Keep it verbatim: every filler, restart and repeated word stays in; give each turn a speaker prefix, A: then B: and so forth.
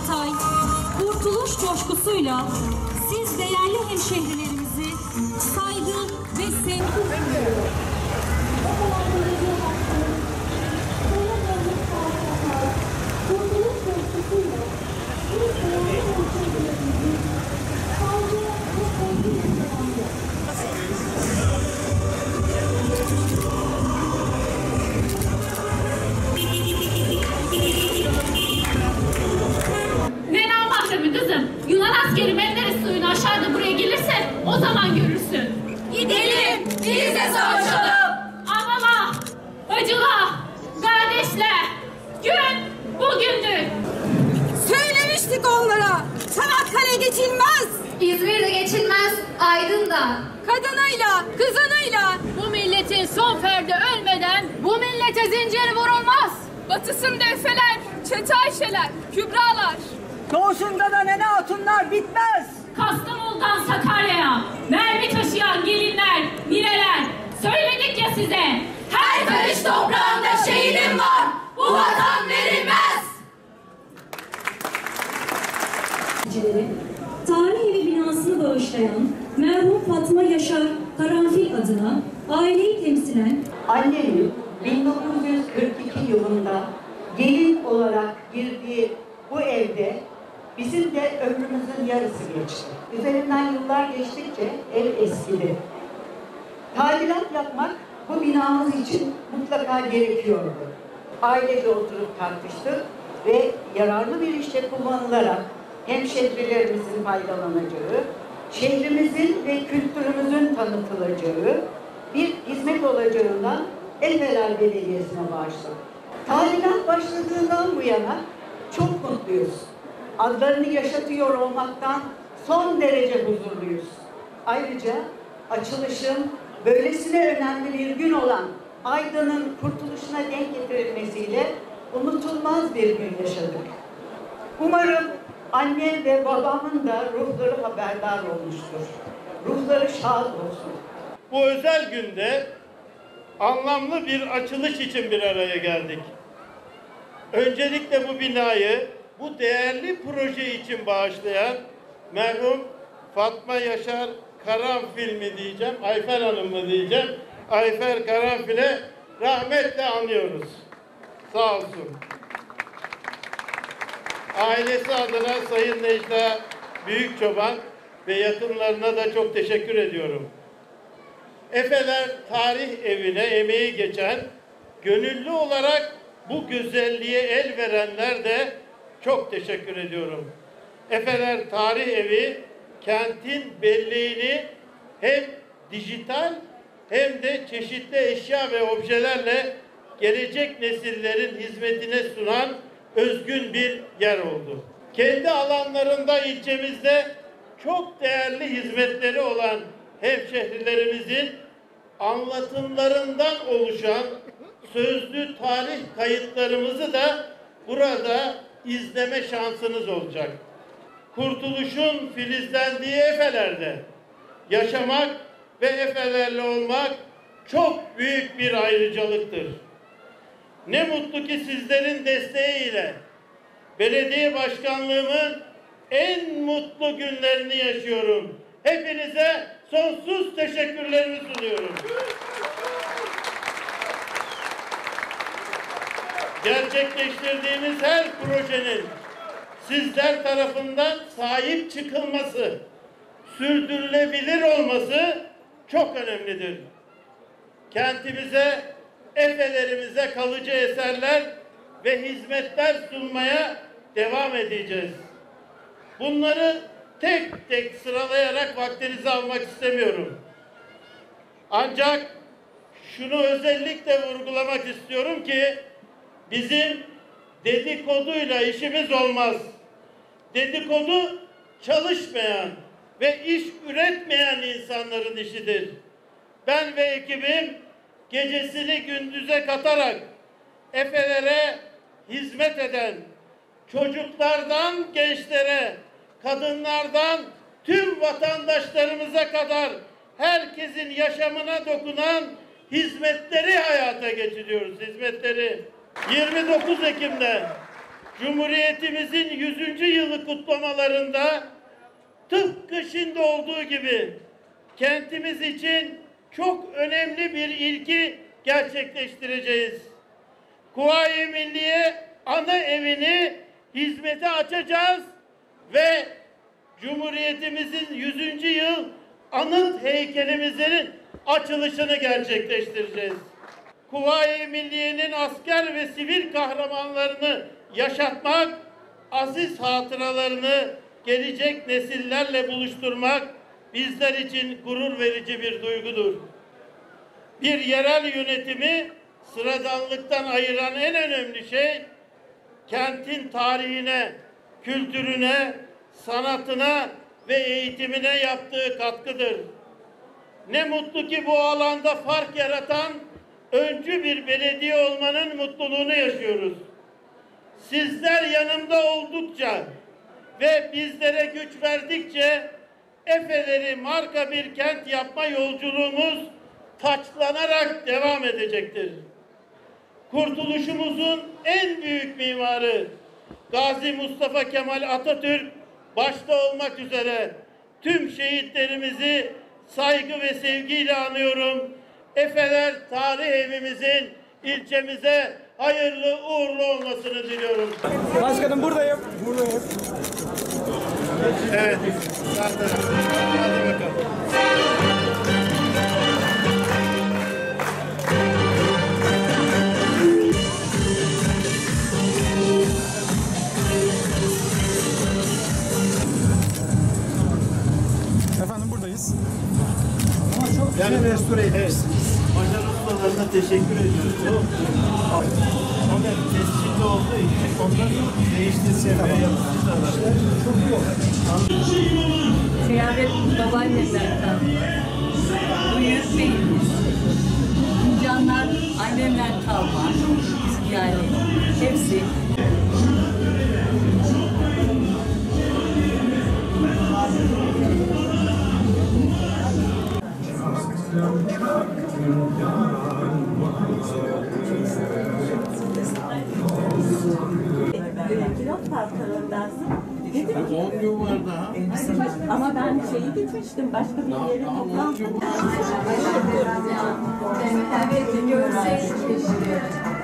A: Hatay, kurtuluş coşkusuyla siz değerli hemşehrilerimizi saygı ve sevgi duyuyor. Kurtuluş coşkusuyla siz değerli hemşehrilerimizi saygı ve sevgi duyuyor.
B: Ne namahremi kızım? Yunan askeri Menderes suyunu aşağıda buraya gelirse o zaman görürsün. Gidelim, biz de savaşalım. Analar, bacılar, kardeşler, gün bugündür.
C: Söylemiştik onlara, Çanakkale geçilmez.
D: İzmir'de geçilmez, Aydın'da.
C: Kadınıyla, kızınıyla.
B: Bu milletin son ferdi ölmeden bu millete zincir vurulmaz.
C: Batısında Efeler, Çete Ayşeler, Kübralar.
E: Doğusunda da Nene Hatunlar bitmez.
B: Kastamonu'dan Sakarya'ya mermi taşıyan gelinler, nineler. Söyledik ya size. Her karış toprağında şehidim var. Bu vatan verilmez.
A: Tarih Evi binasını bağışlayan merhum Fatma Yaşar Karanfil adına aileyi temsilen
F: annemin bin dokuz yüz kırk iki yılında gelin olarak girdiği bu evde bizim de ömrümüzün yarısı geçti. Üzerinden yıllar geçtikçe ev eskidi. Tadilat yapmak bu binamız için mutlaka gerekiyordu. Ailece oturup tartıştık ve yararlı bir işte kullanılarak hemşehrilerimizin faydalanacağı, şehrimizin ve kültürümüzün tanıtılacağı bir hizmet olacağından Efeler Belediyesi'ne bağışladık. Tadilat başladığından bu yana çok mutluyuz. Adlarını yaşatıyor olmaktan son derece huzurluyuz. Ayrıca açılışın böylesine önemli bir gün olan Aydın'ın kurtuluşuna denk getirilmesiyle unutulmaz bir gün yaşadık. Umarım annem ve babamın da ruhları haberdar olmuştur. Ruhları şad olsun.
G: Bu özel günde anlamlı bir açılış için bir araya geldik. Öncelikle bu binayı bu değerli proje için bağışlayan merhum Fatma Yaşar Karanfil mi diyeceğim, Ayfer Hanım mı diyeceğim, Ayfer Karanfil'e rahmetle anıyoruz. Sağ olsun. Ailesi adına Sayın Necla Büyükçoban ve yakınlarına da çok teşekkür ediyorum. Efeler Tarih Evi'ne emeği geçen, gönüllü olarak bu güzelliğe el verenler de çok teşekkür ediyorum. Efeler Tarih Evi, kentin belleğini hem dijital hem de çeşitli eşya ve objelerle gelecek nesillerin hizmetine sunan özgün bir yer oldu. Kendi alanlarında ilçemizde çok değerli hizmetleri olan hemşehrilerimizin anlatımlarından oluşan sözlü tarih kayıtlarımızı da burada izleme şansınız olacak. Kurtuluşun filizlendiği Efeler'de yaşamak ve Efelerli olmak çok büyük bir ayrıcalıktır. Ne mutlu ki sizlerin desteğiyle belediye başkanlığımın en mutlu günlerini yaşıyorum. Hepinize sonsuz teşekkürlerimi sunuyorum. Gerçekleştirdiğimiz her projenin sizler tarafından sahip çıkılması, sürdürülebilir olması çok önemlidir. Kentimize, Efelerimize kalıcı eserler ve hizmetler sunmaya devam edeceğiz. Bunları tek tek sıralayarak vaktinizi almak istemiyorum. Ancak şunu özellikle vurgulamak istiyorum ki bizim dedikoduyla işimiz olmaz. Dedikodu çalışmayan ve iş üretmeyen insanların işidir. Ben ve ekibim gecesini gündüze katarak Efelere hizmet eden çocuklardan gençlere, kadınlardan tüm vatandaşlarımıza kadar herkesin yaşamına dokunan hizmetleri hayata geçiriyoruz. Hizmetleri. yirmi dokuz Ekim'de Cumhuriyetimizin yüzüncü yılı kutlamalarında tıpkı şimdi olduğu gibi kentimiz için çok önemli bir ilki gerçekleştireceğiz. Kuvayi Milliye ana evini hizmete açacağız ve Cumhuriyetimizin yüzüncü yıl anıt heykelimizin açılışını gerçekleştireceğiz. Kuvayi Milliye'nin asker ve sivil kahramanlarını yaşatmak, aziz hatıralarını gelecek nesillerle buluşturmak bizler için gurur verici bir duygudur. Bir yerel yönetimi sıradanlıktan ayıran en önemli şey, kentin tarihine, kültürüne, sanatına ve eğitimine yaptığı katkıdır. Ne mutlu ki bu alanda fark yaratan öncü bir belediye olmanın mutluluğunu yaşıyoruz. Sizler yanımda oldukça ve bizlere güç verdikçe Efeleri marka bir kent yapma yolculuğumuz taçlanarak devam edecektir. Kurtuluşumuzun en büyük mimarı Gazi Mustafa Kemal Atatürk başta olmak üzere tüm şehitlerimizi saygı ve sevgiyle anıyorum. Efeler Tarih Evimizin ilçemize hayırlı uğurlu olmasını diliyorum.
E: Başkanım buradayım. Buradayım.
G: Evet. Zaten. Hadi bakalım.
H: Efendim buradayız.
G: Yani restore etmişsiniz. Macar ustalarına teşekkür ediyoruz. Ama tescilli olduğu için ondan değiştirse ve yapmışlar. Çok iyi.
I: Kıyafet babaannemden kalma. Bu yüz beyimiz. Fincanlar annemden kalma. Yani hepsi.
J: Kilo farklarındansın.
G: on gün var daha.
J: Ama ben şeyi gitmiştim, başka bir yere toplam.
D: Evet, görseydik keşke.